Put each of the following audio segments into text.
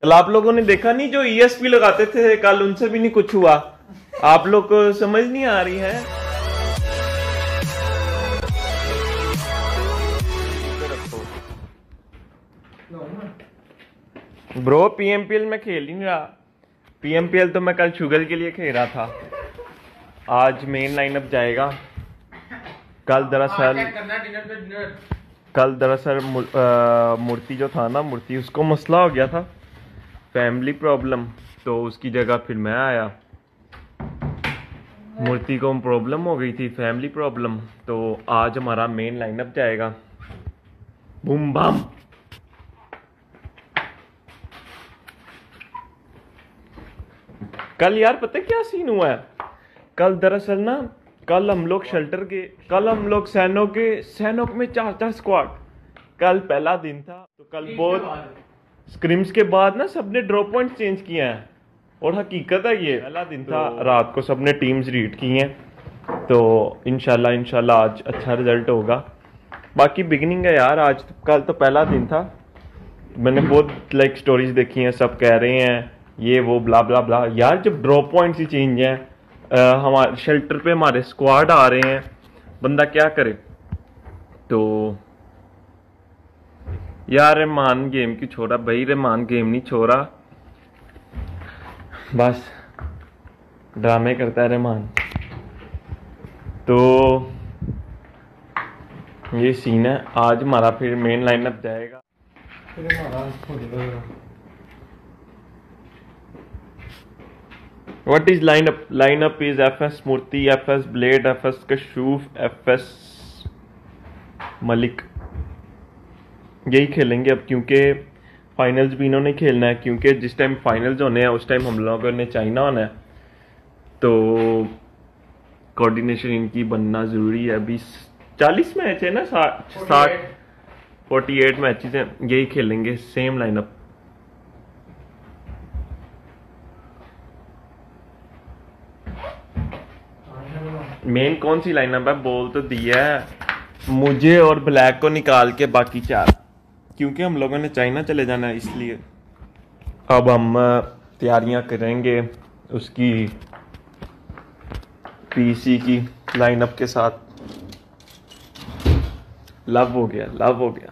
कल आप लोगों ने देखा नहीं जो ESP लगाते थे कल उनसे भी नहीं कुछ हुआ। आप लोग को समझ नहीं आ रही है। ब्रो PMPL में खेल ही नहीं रहा। PMPL तो मैं कल शुगर के लिए खेल रहा था। आज मेन लाइनअप जाएगा। कल दरअसल मूर्ति जो था ना, मूर्ति उसको मसला हो गया था, फैमिली प्रॉब्लम, तो उसकी जगह फिर मैं आया। मूर्ति को प्रॉब्लम हो गई थी, फैमिली प्रॉब्लम, तो आज हमारा मेन लाइनअप जाएगा। Boom bam. कल यार पता है क्या सीन हुआ है? कल दरअसल ना, कल हम लोग सैनोक में 4 स्क्वाड। कल पहला दिन था, तो कल बहुत स्क्रिम्स के बाद ना सबने ड्रॉप पॉइंट चेंज किए हैं, और हकीकत है ये पहला दिन था। रात को सबने टीम्स रीड की हैं, तो इंशाल्लाह आज अच्छा रिजल्ट होगा। बाकी बिगिनिंग है यार, आज कल तो पहला दिन था। मैंने बहुत स्टोरीज देखी हैं, सब कह रहे हैं ये वो ब्ला ब्ला ब्ला। यार जब ड्रॉप पॉइंट्स ही चेंज हैं, हमारे शेल्टर पे हमारे स्क्वाड आ रहे हैं, बंदा क्या करे? तो यार रहमान गेम की छोड़ा भाई, रहमान गेम नहीं छोड़ा, बस ड्रामे करता है रहमान। तो ये सीन है। आज हमारा फिर मेन लाइनअप जाएगा। What is lineup? Lineup is FS Murthy, FS Blade, FS Kashuf, FS Malik. यही खेलेंगे अब, क्योंकि फाइनल्स भी इन्होंने खेलना है। क्योंकि जिस टाइम फाइनल्स होने हैं उस टाइम हम लोगों ने चाइना होना है, तो कोऑर्डिनेशन इनकी बनना ज़रूरी है। अभी 40 मैच है ना, 48 मैचेस हैं। यही खेलेंगे सेम लाइनअप। मेन कौन सी लाइनअप है बोल तो दिया है, मुझे और ब्लैक को निकाल के बाकी 4, क्योंकि हम लोगों ने चाइना चले जाना है, इसलिए अब हम तैयारियां करेंगे उसकी PC की लाइनअप के साथ। लव हो गया।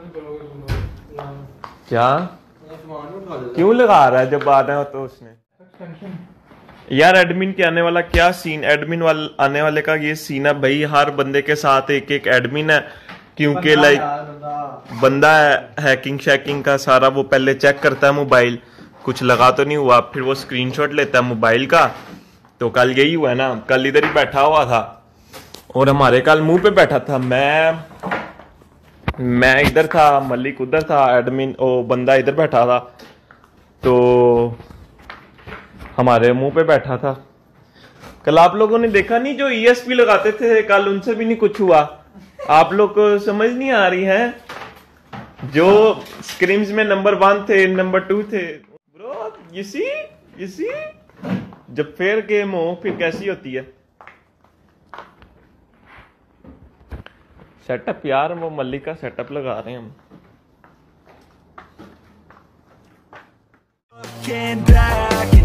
क्या क्यों लगा रहा है? जब आना हो तो उसने यार एडमिन के आने वाला क्या सीन, आने वाले का ये सीन है भाई, हर बंदे के साथ एक एडमिन है। क्योंकि बंदा है हैकिंग शैकिंग का सारा, वो पहले चेक करता है मोबाइल, कुछ लगा तो नहीं हुआ, फिर वो स्क्रीनशॉट लेता है मोबाइल का। तो कल यही हुआ ना, कल इधर ही बैठा हुआ था, और हमारे कल मुंह पे बैठा था। मैं इधर था, मलिक उधर था, एडमिन ओ बंदा इधर बैठा था, तो हमारे मुंह पे बैठा था। कल आप लोगों ने देखा नहीं जो ESP लगाते थे कल उनसे भी नहीं कुछ हुआ। आप लोग को समझ नहीं आ रही है? जो स्क्रीम्स में नंबर 1 थे, नंबर 2 थे, ब्रो यू सी जब फेयर गेम हो फिर कैसी होती है सेटअप। यार वो मल्लिक का सेटअप लगा रहे हैं हम।